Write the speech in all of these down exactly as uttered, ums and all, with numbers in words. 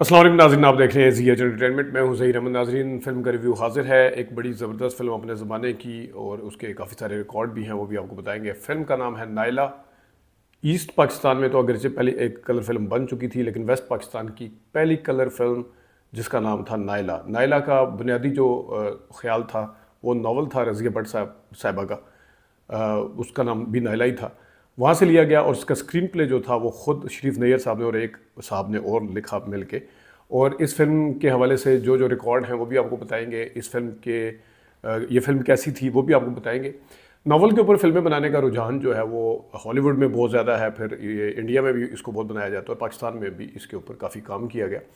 अस्सलाम वालेकुम नाज़रीन, आप देख रहे हैं जी एच एंटरटेनमेंट। मैं हूं ज़हीर अहमद। नाज़रीन, फिल्म का रिव्यू हाजिर है। एक बड़ी ज़बरदस्त फिल्म अपने ज़माने की और उसके काफ़ी सारे रिकॉर्ड भी हैं, वो भी आपको बताएंगे। फिल्म का नाम है नायला। ईस्ट पाकिस्तान में तो अगरचे पहले एक कलर फिल्म बन चुकी थी, लेकिन वेस्ट पाकिस्तान की पहली कलर फिल्म जिसका नाम था नायला। नायला का बुनियादी जो ख्याल था वो नावल था रज़िया भट्ट साहब साहिबा का, आ, उसका नाम भी नायला ही था, वहाँ से लिया गया। और उसका स्क्रीन प्ले जो था वो ख़ुद शरीफ नैयर साहब ने और एक साहब ने और लिखा मिल के। और इस फिल्म के हवाले से जो जो रिकॉर्ड हैं वो भी आपको बताएंगे। इस फिल्म के ये फिल्म कैसी थी वो भी आपको बताएंगे। नावल के ऊपर फिल्में बनाने का रुझान जो है वो हॉलीवुड में बहुत ज़्यादा है, फिर ये इंडिया में भी इसको बहुत बनाया जाता है और पाकिस्तान में भी इसके ऊपर काफ़ी काम किया गया।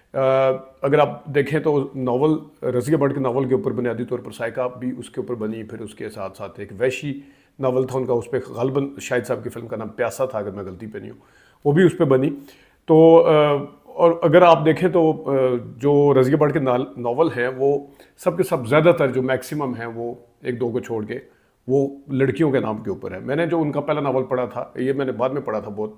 अगर आप देखें तो नावल रज़िया भट्ट के नावल के ऊपर बुनियादी तौर पर साइका भी उसके ऊपर बनी, फिर उसके साथ साथ एक वैशी नावल था उनका, उस पर गालिबन शाहिद साहब की फिल्म का नाम प्यासा था, अगर मैं गलती पे नहीं हूँ, वो भी उस पर बनी। तो और अगर आप देखें तो जो रज़िया भट्ट के नावल हैं वो सब के सब ज़्यादातर जो मैक्सिमम हैं वो एक दो को छोड़ के वो लड़कियों के नाम के ऊपर है। मैंने जो उनका पहला नावल पढ़ा था, ये मैंने बाद में पढ़ा था, बहुत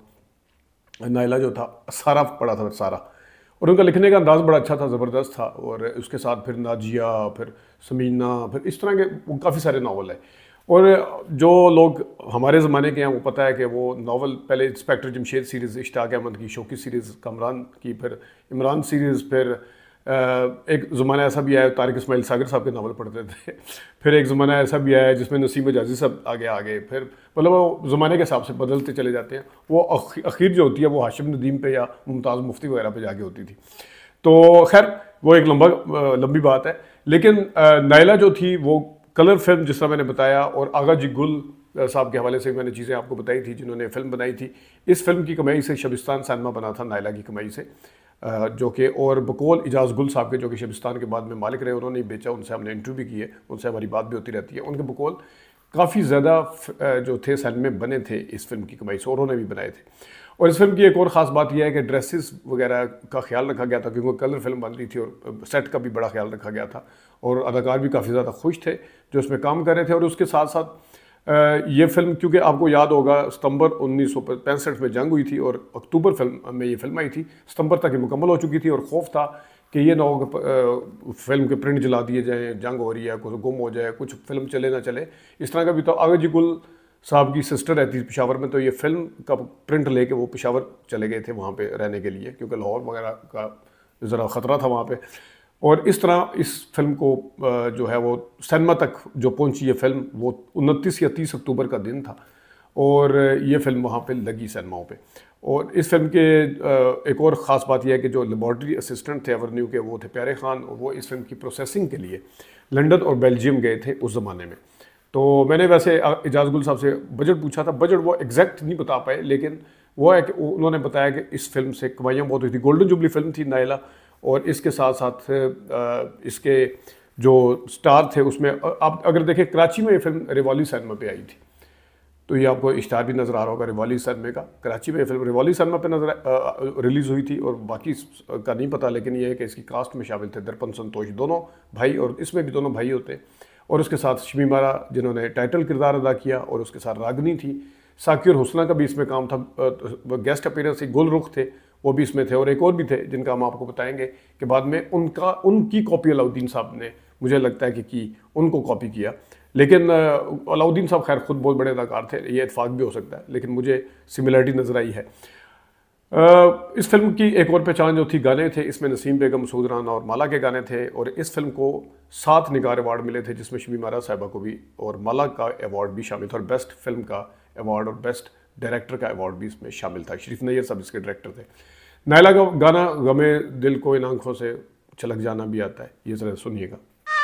नायला जो था सारा पढ़ा था, सारा, और उनका लिखने का अंदाज़ बड़ा अच्छा था, ज़बरदस्त था। और उसके साथ फिर नाजिया, फिर समीना, फिर इस तरह के काफ़ी सारे नावल है। और जो लोग हमारे ज़माने के हैं वो पता है कि वो नावल पहले इंस्पेक्टर जमशेद सीरीज़, इश्ताक अहमद की शौकी सीरीज़, कमरान की, फिर इमरान सीरीज़, फिर एक ज़माना ऐसा भी आया तारिक इस्माइल सागर साहब के नावल पढ़ते थे। फिर एक ज़माना ऐसा भी आया जिसमें नसीम जाजी साहब आगे आगे, फिर मतलब वो ज़माने के हिसाब से बदलते चले जाते हैं। वो अखीर जो होती है वो हाशिम नदीम पे या मुमताज़ मुफ्ती वगैरह पे जाके होती थी। तो खैर वो एक लंबा लंबी बात है। लेकिन नायला जो थी वो कलर फिल्म, जिस तरह मैंने बताया, और आगा जी गुल साहब के हवाले से मैंने चीज़ें आपको बताई थी जिन्होंने फिल्म बनाई थी। इस फिल्म की कमाई से शबिस्तान सिनेमा बना था, नायला की कमाई से, जो कि और बकौल इजाज़ गुल साहब के, जो कि शबिस्तान के बाद में मालिक रहे, उन्होंने ही बेचा। उनसे हमने इंटरव्यू भी किए, उनसे हमारी बात भी होती रहती है। उनके बकौल काफ़ी ज़्यादा जो थे सिनेमा में बने थे इस फिल्म की कमाई से, और उन्होंने भी बनाए थे। और इस फिल्म की एक और ख़ास बात यह है कि ड्रेसेस वगैरह का ख्याल रखा गया था, क्योंकि कलर फिल्म बन रही थी और सेट का भी बड़ा ख्याल रखा गया था। और अदाकार भी काफ़ी ज़्यादा खुश थे जो इसमें काम कर रहे थे। और उसके साथ साथ ये फिल्म, क्योंकि आपको याद होगा सितंबर उन्नीस सौ पैंसठ में जंग हुई थी और अक्टूबर फिल्म में ये फिल्म आई थी, सितंबर तक ये मुकम्मल हो चुकी थी। और खौफ था कि ये ना हो फिल्म के प्रिंट जला दिए जाएँ, जंग हो रही है, कुछ गुम हो जाए, कुछ फिल्म चले ना चले, इस तरह का भी। तो आगा जी गुल साहब की सिस्टर रहती थी पेशावर में, तो ये फिल्म का प्रिंट लेके वो पेशावर चले गए थे वहाँ पे रहने के लिए, क्योंकि लाहौर वगैरह का ज़रा ख़तरा था वहाँ पे। और इस तरह इस फिल्म को जो है वो सिनेमा तक जो पहुंची ये फिल्म, वो उनतीस या तीस अक्टूबर का दिन था और ये फिल्म वहाँ पे लगी सिनेमाओं पे। और इस फिल्म के एक और ख़ास बात यह है कि जो लेबॉर्ट्री असिस्टेंट थे एवरन्यू के, वो थे प्यारे खान, और वो इस फिल्म की प्रोसेसिंग के लिए लंदन और बेल्जियम गए थे उस ज़माने में। तो मैंने वैसे इजाज़ गुल साहब से बजट पूछा था, बजट वो एग्जैक्ट नहीं बता पाए, लेकिन वो है कि उन्होंने बताया कि इस फिल्म से कमाइयाँ बहुत हुई थी। गोल्डन जुबली फिल्म थी नायला, और इसके साथ साथ इसके जो स्टार थे उसमें आप अगर देखें, कराची में ये फिल्म रिवाली सिनेमा पे आई थी, तो ये आपको इश्तार भी नज़र आ रहा होगा रिवाली सिनेमा का। कराची में ये फिल्म रिवाली सिनेमा पे नजर रिलीज़ हुई थी, और बाकी का नहीं पता, लेकिन ये है कि इसकी कास्ट में शामिल थे दर्पण संतोष, दोनों भाई, और इसमें भी दोनों भाई होते, और उसके साथ शमीमारा जिन्होंने टाइटल किरदार अदा किया, और उसके साथ रागनी थी, साकी और हुस्ना का भी इसमें काम था, गेस्ट अपीयरेंस थी, गुल रुख थे, वो भी इसमें थे, और एक और भी थे जिनका हम आपको बताएंगे कि बाद में उनका उनकी कॉपी अलाउद्दीन साहब ने, मुझे लगता है कि की उनको कॉपी किया। लेकिन अलाउद्दीन साहब खैर खुद बहुत बड़े अदाकार थे, ये इत्फाक भी हो सकता है, लेकिन मुझे सिमिलरिटी नज़र आई है। इस फिल्म की एक और पहचान जो थी, गाने थे इसमें, नसीम बेगम, मसूद राना और माला के गाने थे। और इस फिल्म को सात निगार अवार्ड मिले थे, जिसमें शमीमारा साहिबा को भी और माला का अवार्ड भी शामिल था, और बेस्ट फिल्म का अवार्ड और बेस्ट डायरेक्टर का अवार्ड भी इसमें शामिल था। शरीफ नैयर साहब इसके डायरेक्टर थे। नायला का गाना गमे दिल को इन आँखों से छलक जाना भी आता है, ये ज़रा सुनिएगा।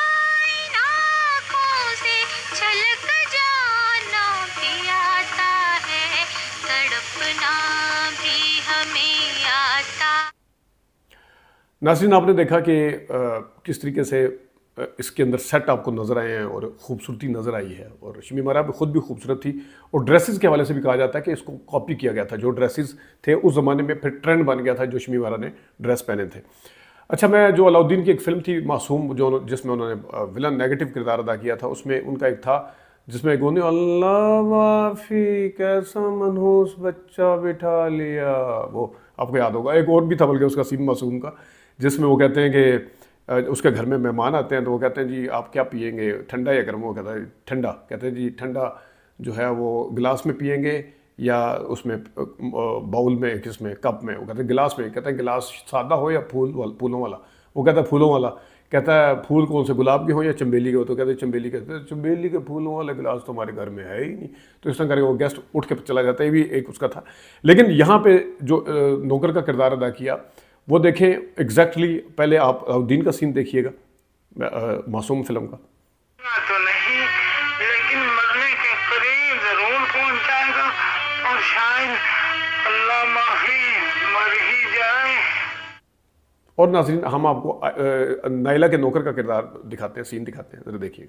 नाज़रीन, आपने देखा कि किस तरीके से इसके अंदर सेट आपको नज़र आए हैं और ख़ूबसूरती नज़र आई है, और शमीमारा भी खुद भी खूबसूरत थी। और ड्रेसेस के हवाले से भी कहा जाता है कि इसको कॉपी किया गया था, जो ड्रेसेस थे उस ज़माने में, फिर ट्रेंड बन गया था जो शमीमारा ने ड्रेस पहने थे। अच्छा, मैं जो अलाउद्दीन की एक फ़िल्म थी मासूम, जो जिसमें उन्होंने विलन नेगेटिव किरदार अदा किया था, उसमें उनका एक था जिसमें गोने अल्लाह माफ़ी कैसा मनहूस बच्चा बिठा लिया, वो आपको याद होगा। एक और भी था बल्कि उसका सीन मासूम का, जिसमें वो कहते हैं कि उसके घर में मेहमान आते हैं तो वो कहते हैं जी आप क्या पियेंगे, ठंडा या गर्म? वो कहता है ठंडा। कहते हैं जी ठंडा जो है वो गिलास में पियेंगे या उसमें बाउल में, किस में, कप में? वो कहते हैं गिलास में। कहते हैं गिलास सादा हो या फूल वाला, फूलों वाला? वो कहता है फूलों वाला। कहता है फूल कौन से, गुलाब के हो या चंबेली के हो? तो कहते हैं चंबेली। कहते हैं चंबेली के फूलों वाला गिलास तो हमारे घर में है ही नहीं। तो इस तरह करके वो गेस्ट उठ के चला जाता है। ये भी एक उसका था। लेकिन यहाँ पे जो नौकर का किरदार अदा किया वो देखें एग्जैक्टली। पहले आप अलाउद्दीन का सीन देखिएगा मासूम फिल्म का। तो नहीं, लेकिन मरने के करीब जरूर पहुंच जाएगा और शायद अल्लाह माफी मर ही जाए। और नाज़रीन हम आपको नायला के नौकर का किरदार दिखाते हैं, सीन दिखाते हैं, जरा देखिएगा।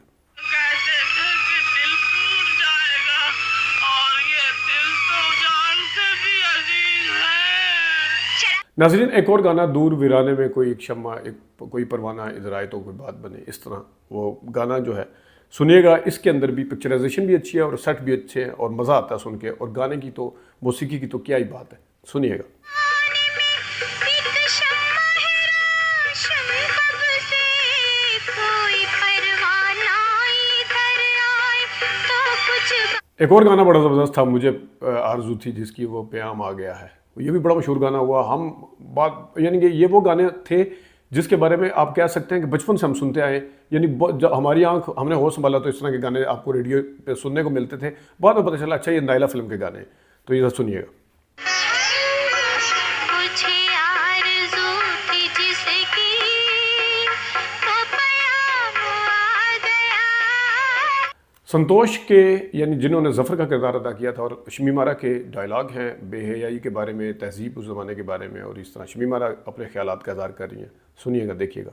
नाज़रीन एक और गाना, दूर वीराने में कोई एक शम्मा, एक कोई परवाना इधर आए तो कोई बात बने, इस तरह वो गाना जो है सुनिएगा। इसके अंदर भी पिक्चराइजेशन भी अच्छी है और सेट भी अच्छे हैं और मज़ा आता है सुन के। और गाने की तो, मौसीकी की तो क्या ही बात है, सुनिएगा। एक और गाना बड़ा ज़बरदस्त था, मुझे आरज़ू थी जिसकी वो प्याम आ गया है, ये भी बड़ा मशहूर गाना हुआ। हम बात यानी कि ये वो गाने थे जिसके बारे में आप कह सकते हैं कि बचपन से हम सुनते आए। यानी जब हमारी आंख, हमने होश संभाला तो इस तरह के गाने आपको रेडियो पे सुनने को मिलते थे। बाद में पता चला अच्छा ये नायला फिल्म के गाने हैं। तो ये सुनिएगा। संतोष के यानी जिन्होंने ज़फ़र का किरदार अदा किया था, और शमीमारा के डायलॉग हैं बेहयाई के बारे में, तहजीब उस ज़माने के बारे में, और इस तरह शमीमारा अपने ख्यालात का इज़हार कर रही हैं। सुनिएगा, देखिएगा।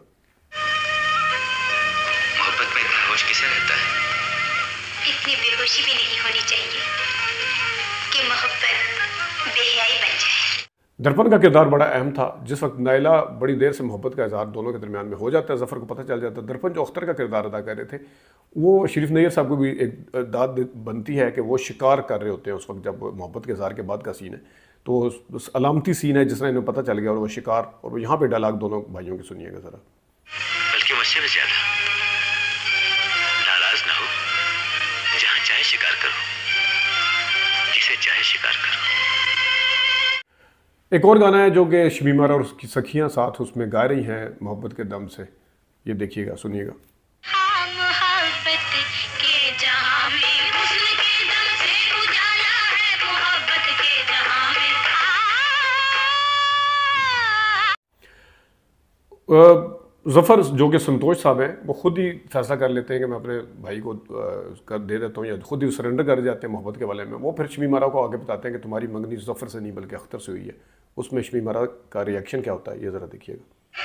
मोहब्बत में इतना होश किसे रहता है? इतनी बेहोशी भी नहीं होनी चाहिए कि मोहब्बत बेहयाई बन जाए। दर्पण का किरदार बड़ा अहम था। जिस वक्त नायला बड़ी देर से मोहब्बत का इज़हार दोनों के दरमियान में हो जाता है, ज़फ़र को पता चल जाता है। दर्पण जो अख्तर का किरदार अदा कर रहे थे, वो शरीफ नैयर साहब को भी एक दाद बनती है कि वो शिकार कर रहे होते हैं उस वक्त, जब मोहब्बत के इज़हार के बाद का सीन है। तो अलामती सीन है जिस तरह इन्हें पता चल गया, और वो शिकार, और यहाँ पे डायलॉग दोनों भाइयों के सुनिएगा ज़रा। बल्कि मुझसे भी ज़्यादा नाराज़ ना हो, जहाँ चाहे शिकार करो, जिसे चाहे शिकार करो। एक और गाना है जो कि शमीमारा और उसकी सखियाँ साथ उसमें गा रही हैं मोहब्बत के दम से, ये देखिएगा, सुनिएगा। ज़फ़र जो कि संतोष साहब हैं, वो खुद ही फैसला कर लेते हैं कि मैं अपने भाई को कर दे देता हूँ, या खुद ही सरेंडर कर जाते हैं मोहब्बत के बारे में। वो फिर शमीमारा को आगे बताते हैं कि तुम्हारी मंगनी ज़फ़र से नहीं बल्कि अख्तर से हुई है। उसमें शमीमारा का रिएक्शन क्या होता है, ये ज़रा देखिएगा।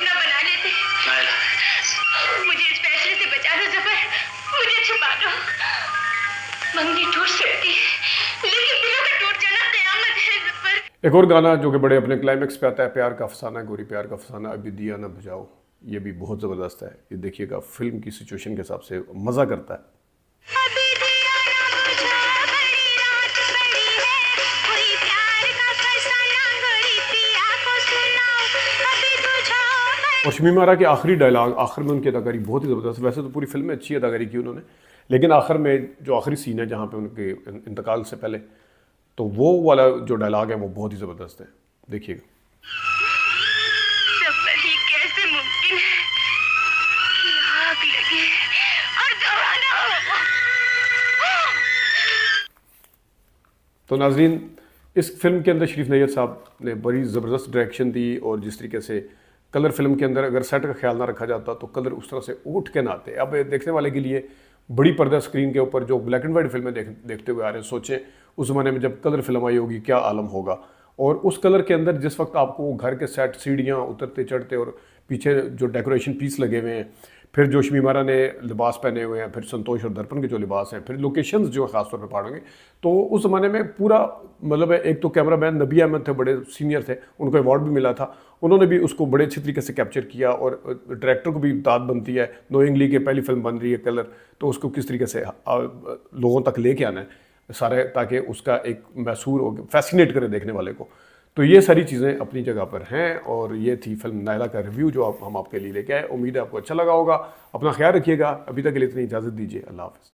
मुझे इस फैसले से बचा दो ज़फ़र, मुझे छुपा दो। मंगनी टूट सकती है, लेकिन दिलों का टूट जाना क़यामत है ज़फ़र। एक और गाना जो कि बड़े अपने क्लाइमेक्स पे आता है, प्यार का अफसाना गोरी प्यार का अफसाना अभी दिया ना बुझाओ, ये भी बहुत ज़बरदस्त है। ये देखिएगा, फिल्म की सिचुएशन के हिसाब से मज़ा करता है। और शमीमारा के आखिरी डायलॉग, आखिर में उनकी अदाकारी बहुत ही ज़बरदस्त। वैसे तो पूरी फिल्म में अच्छी अदाकारी की उन्होंने, लेकिन आखिर में जो आखिरी सीन है जहाँ पे उनके इंतकाल से पहले, तो वो वाला जो डायलॉग है वो बहुत ही ज़बरदस्त है, देखिएगा। कैसे मुमकिन है कि आग लगे और धुआं ना हो? तो नाज़रीन, इस फिल्म के अंदर शरीफ नैयर साहब ने बड़ी ज़बरदस्त डायरेक्शन दी, और जिस तरीके से कलर फिल्म के अंदर अगर सेट का ख्याल ना रखा जाता तो कलर उस तरह से उठ के ना आते। अब देखने वाले के लिए बड़ी पर्दा स्क्रीन के ऊपर जो ब्लैक एंड वाइट फिल्में देख देखते हुए आ रहे हैं, सोचें उस ज़माने में जब कलर फिल्म आई होगी क्या आलम होगा। और उस कलर के अंदर जिस वक्त आपको घर के सेट, सीढ़ियाँ उतरते चढ़ते, और पीछे जो डेकोरेशन पीस लगे हुए हैं, फिर जो शमीमारा ने लिबास पहने हुए हैं, फिर संतोष और दर्पण के जो लिबास हैं, फिर लोकेशंस जो ख़ासतौर पर पहाड़ों के, तो उस ज़माने में पूरा मतलब है। एक तो कैमरा मैन नबी अहमद थे, बड़े सीनियर थे, उनको अवार्ड भी मिला था, उन्होंने भी उसको बड़े अच्छे तरीके से कैप्चर किया। और डायरेक्टर को भी दाद बनती है, नोइंगली के पहली फिल्म बन रही है कलर, तो उसको किस तरीके से लोगों तक लेके आना है सारे, ताकि उसका एक मैसूर हो, फैसिनेट करे देखने वाले को। तो ये सारी चीज़ें अपनी जगह पर हैं और ये थी फिल्म नायला का रिव्यू जो आप हम आपके लिए लेके आए। उम्मीद है आपको अच्छा लगा होगा। अपना ख्याल रखिएगा। अभी तक के लिए इतनी इजाज़त दीजिए। अल्लाह हाफ़िज़।